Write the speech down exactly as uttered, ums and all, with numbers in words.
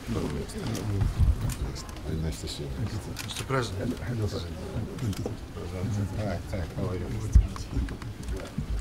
Nice to see you. Mister President. Hi, thank you. How are you?